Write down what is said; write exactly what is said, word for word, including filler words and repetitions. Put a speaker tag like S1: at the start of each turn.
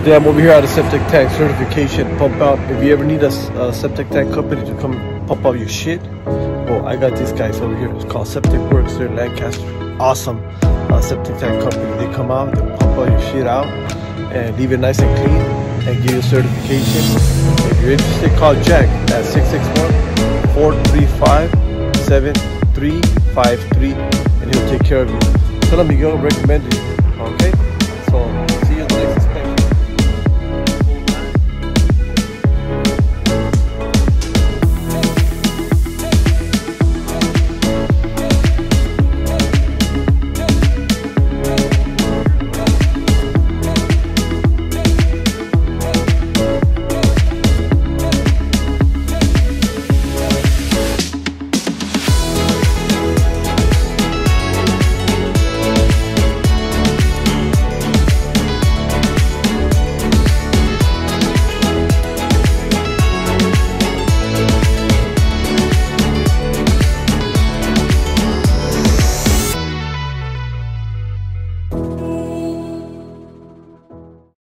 S1: Today I'm over here at a septic tank certification pump out. If you ever need a, a septic tank company to come pump out your shit, well, I got these guys over here. It's called Septic Works. They're in Lancaster. Awesome uh, septic tank company. They come out, they pump all your shit out and leave it nice and clean and give you a certification. If you're interested, call Jack at six six one, four three five, seven three five three and he'll take care of you. Tell him Miguel recommended you. Okay?